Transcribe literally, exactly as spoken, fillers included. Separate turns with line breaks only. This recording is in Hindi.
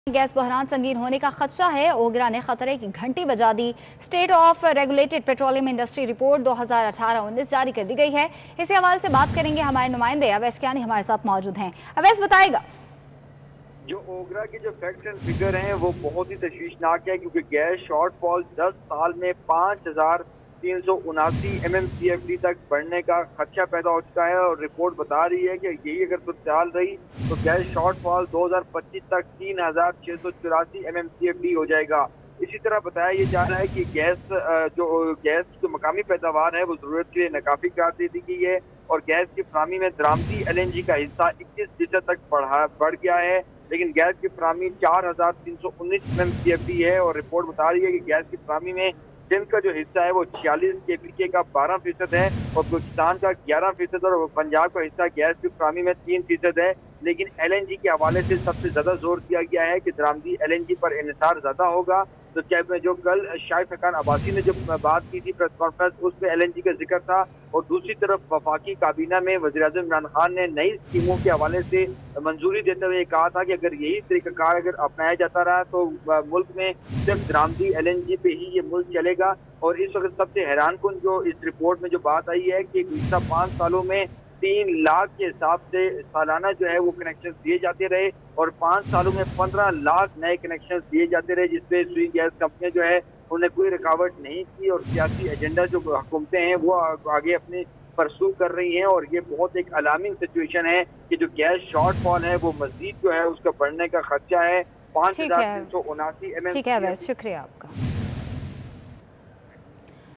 गैस बहरान संगीन होने का खदशा है। ओगरा ने खतरे की घंटी बजा दी। State of regulated petroleum industry report दो हज़ार अठारह उन्नीस जारी कर दी गई है। इसी हवाले से बात करेंगे, हमारे नुमाइंदे अवैस कियानी हमारे साथ मौजूद हैं। अवैस बताएगा।
जो ओगरा के जो फैक्ट एंड फिगर हैं वो बहुत ही तशवीशनाक है, क्योंकि गैस शॉर्टफॉल दस साल में पाँच हजार तीन सौ उनासी M M C F D तक बढ़ने का खदशा पैदा हो चुका है। और रिपोर्ट बता रही है कि यही अगर सूरत हाल रही तो गैस शॉर्टफॉल दो हजार पच्चीस तक तीन हजार छह सौ चौरासी M M C F D हो जाएगा। इसी तरह बताया ये जा रहा है कि गैस जो गैस जो मकामी पैदावार है वो जरूरत के लिए नाकाफी करार दे दी गई है। और गैस की फरामी में दरामदी एल एन जी का हिस्सा इक्कीस फीसद तक बढ़ा बढ़ गया है, लेकिन गैस की फरामी चार हजार तीन सौ उन्नीस एम सी एफ डी है। और रिपोर्ट बता रही है कि गैस की फरामी में सिंध का जो हिस्सा है वो छियालीस के पी के का बारह फीसद है, और बलूचिस्तान का ग्यारह फीसद और पंजाब का हिस्सा गैस की फरामी में तीन फीसद है। लेकिन एल एन जी के हवाले से सबसे ज्यादा जोर दिया गया है कि दरामदी एल एन जी पर इन्हिसार ज्यादा होगा। तो क्या जो कल शाहिद खान अब्बासी ने जो बात की थी प्रेस कॉन्फ्रेंस, उसमें एल एन जी का जिक्र था। और दूसरी तरफ वफाकी काबीना में वज़ीर-ए-आज़म इमरान खान ने नई स्कीमों के हवाले से मंजूरी देते हुए कहा था कि अगर यही तरीकाकार अगर अपनाया जाता रहा तो मुल्क में सिर्फ दरामदी एल एन जी पे ही ये मुल्क चलेगा। और इस वक्त सबसे हैरान कुन जो इस रिपोर्ट में जो बात आई है कि गुज़िश्ता पाँच सालों में तीन लाख के हिसाब से सालाना जो है वो कनेक्शन दिए जाते रहे, और पाँच सालों में पंद्रह लाख नए कनेक्शन दिए जाते रहे, जिसपे सुई गैस कंपनियां जो है उन्हें कोई रुकावट नहीं की। और सियासी एजेंडा जो हुकूमतें हैं वो आगे अपने परसू कर रही हैं। और ये बहुत एक अलार्मिंग सिचुएशन है कि जो गैस शॉर्टफॉल है वो मजीद जो है उसका बढ़ने का खर्चा है। पाँच हजार तीन सौ उनासी एम एम
ठीक है, शुक्रिया आपका।